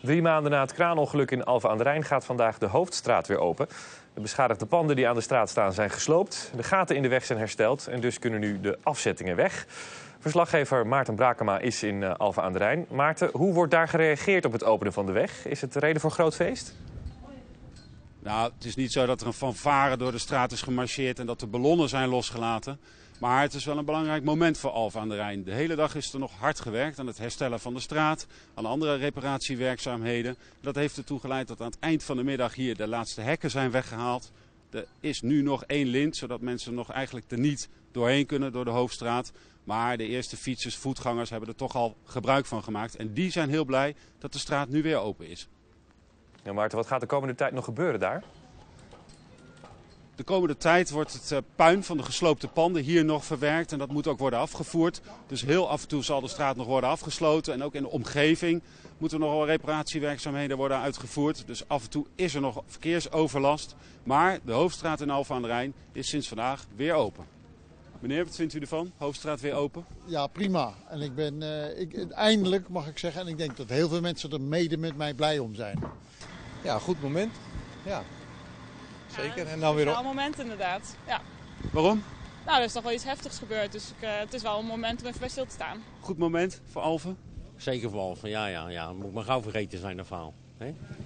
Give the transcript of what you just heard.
3 maanden na het kraanongeluk in Alphen aan den Rijn gaat vandaag de Hoofdstraat weer open. De beschadigde panden die aan de straat staan zijn gesloopt. De gaten in de weg zijn hersteld en dus kunnen nu de afzettingen weg. Verslaggever Maarten Brakema is in Alphen aan den Rijn. Maarten, hoe wordt daar gereageerd op het openen van de weg? Is het reden voor groot feest? Nou, het is niet zo dat er een fanfare door de straat is gemarcheerd en dat de ballonnen zijn losgelaten. Maar het is wel een belangrijk moment voor Alphen aan den Rijn. De hele dag is er nog hard gewerkt aan het herstellen van de straat, aan andere reparatiewerkzaamheden. Dat heeft ertoe geleid dat aan het eind van de middag hier de laatste hekken zijn weggehaald. Er is nu nog 1 lint, zodat mensen nog eigenlijk er niet doorheen kunnen door de Hoofdstraat. Maar de eerste fietsers, voetgangers hebben er toch al gebruik van gemaakt. En die zijn heel blij dat de straat nu weer open is. Ja, Maarten, wat gaat de komende tijd nog gebeuren daar? De komende tijd wordt het puin van de gesloopte panden hier nog verwerkt en dat moet ook worden afgevoerd. Dus heel af en toe zal de straat nog worden afgesloten en ook in de omgeving moeten nog wel reparatiewerkzaamheden worden uitgevoerd. Dus af en toe is er nog verkeersoverlast. Maar de Hoofdstraat in Alphen aan den Rijn is sinds vandaag weer open. Meneer, wat vindt u ervan? Hoofdstraat weer open? Ja, prima. En eindelijk mag ik zeggen, en ik denk dat heel veel mensen er mede met mij blij om zijn. Ja, goed moment. Ja. Zeker. En dan weer weer op. Een moment inderdaad. Ja. Waarom? Nou, er is toch wel iets heftigs gebeurd, dus het is wel een moment om even bij stil te staan. Goed moment voor Alphen? Zeker voor Alphen, ja. Moet maar gauw vergeten zijn, dat verhaal.